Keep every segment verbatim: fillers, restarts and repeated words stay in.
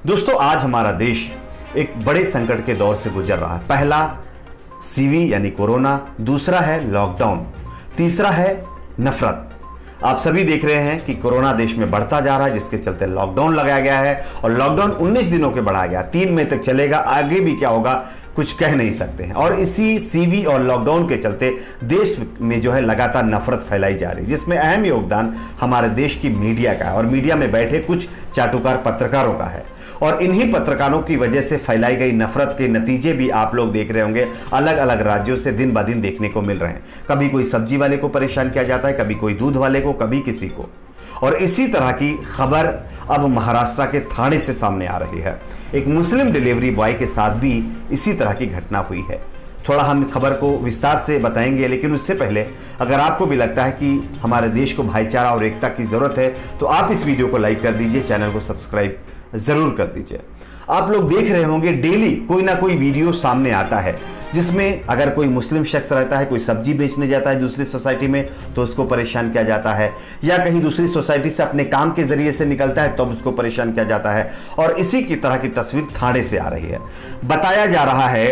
दोस्तों, आज हमारा देश एक बड़े संकट के दौर से गुजर रहा है। पहला सीवी यानी कोरोना, दूसरा है लॉकडाउन, तीसरा है नफरत। आप सभी देख रहे हैं कि कोरोना देश में बढ़ता जा रहा है, जिसके चलते लॉकडाउन लगाया गया है और लॉकडाउन उन्नीस दिनों के बढ़ाया गया, तीन मई तक चलेगा। आगे भी क्या होगा कुछ कह नहीं सकते हैं। और इसी सीवी और लॉकडाउन के चलते देश में जो है लगातार नफरत फैलाई जा रही है, जिसमें अहम योगदान हमारे देश की मीडिया का है और मीडिया में बैठे कुछ चाटुकार पत्रकारों का है। और इन्हीं पत्रकारों की वजह से फैलाई गई नफरत के नतीजे भी आप लोग देख रहे होंगे, अलग अलग राज्यों से दिन ब दिन देखने को मिल रहे हैं। कभी कोई सब्जी वाले को परेशान किया जाता है, कभी कोई दूध वाले को, कभी किसी को। और इसी तरह की खबर अब महाराष्ट्र के थाने से सामने आ रही है। एक मुस्लिम डिलीवरी बॉय के साथ भी इसी तरह की घटना हुई है। थोड़ा हम खबर को विस्तार से बताएंगे, लेकिन उससे पहले अगर आपको भी लगता है कि हमारे देश को भाईचारा और एकता की जरूरत है तो आप इस वीडियो को लाइक कर दीजिए, चैनल को सब्सक्राइब जरूर कर दीजिए। आप लोग देख रहे होंगे डेली कोई ना कोई वीडियो सामने आता है, जिसमें अगर कोई मुस्लिम शख्स रहता है, कोई सब्जी बेचने जाता है दूसरी सोसाइटी में तो उसको परेशान किया जाता है, या कहीं दूसरी सोसाइटी से अपने काम के जरिए से निकलता है तो उसको परेशान किया जाता है। और इसी की तरह की तस्वीर थाने से आ रही है। बताया जा रहा है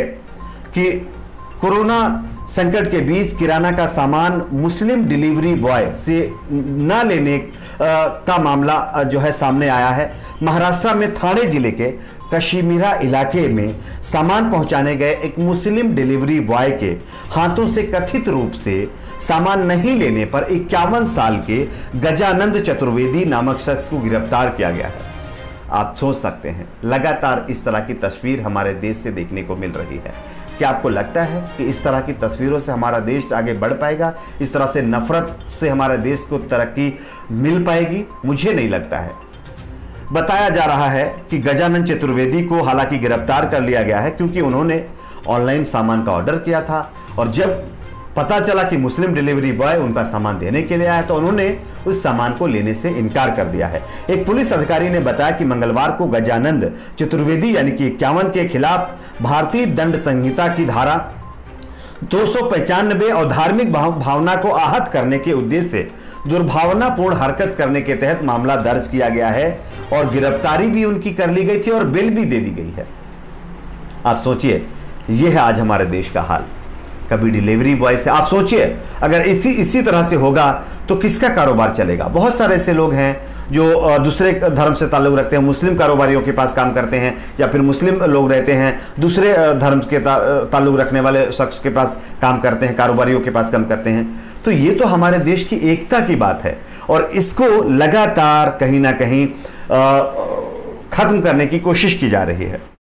कि कोरोना संकट के बीच किराना का सामान मुस्लिम डिलीवरी बॉय से न लेने का मामला जो है सामने आया है। महाराष्ट्र में थाने जिले के कशीमीरा इलाके में सामान पहुंचाने गए एक मुस्लिम डिलीवरी बॉय के हाथों से कथित रूप से सामान नहीं लेने पर इक्यावन साल के गजानंद चतुर्वेदी नामक शख्स को गिरफ्तार किया गया है। आप सोच सकते हैं, लगातार इस तरह की तस्वीर हमारे देश से देखने को मिल रही है। क्या आपको लगता है कि इस तरह की तस्वीरों से हमारा देश आगे बढ़ पाएगा? इस तरह से नफरत से हमारे देश को तरक्की मिल पाएगी? मुझे नहीं लगता है। बताया जा रहा है कि गजानंद चतुर्वेदी को हालांकि गिरफ्तार कर लिया गया है, क्योंकि उन्होंने ऑनलाइन सामान का ऑर्डर किया था और जब पता चला कि मुस्लिम डिलीवरी बॉय उनका सामान देने के लिए आया तो उन्होंने उस सामान को लेने से इनकार कर दिया है। एक पुलिस अधिकारी ने बताया कि मंगलवार को गजानंद चतुर्वेदी यानी कि इक्यावन के खिलाफ भारतीय दंड संहिता की धारा दो सौ पचानबे और धार्मिक भाव, भावना को आहत करने के उद्देश्य से दुर्भावनापूर्ण हरकत करने के तहत मामला दर्ज किया गया है और गिरफ्तारी भी उनकी कर ली गई थी और बेल भी दे दी गई है। आप सोचिए, यह है आज हमारे देश का हाल। कभी डिलीवरी बॉय से आप सोचिए, अगर इसी इसी तरह से होगा तो किसका कारोबार चलेगा? बहुत सारे ऐसे लोग हैं जो दूसरे धर्म से ताल्लुक रखते हैं, मुस्लिम कारोबारियों के पास काम करते हैं, या फिर मुस्लिम लोग रहते हैं दूसरे धर्म के ताल्लुक रखने वाले शख्स के पास काम करते हैं, कारोबारियों के पास काम करते हैं। तो ये तो हमारे देश की एकता की बात है और इसको लगातार कहीं ना कहीं खत्म करने की कोशिश की जा रही है।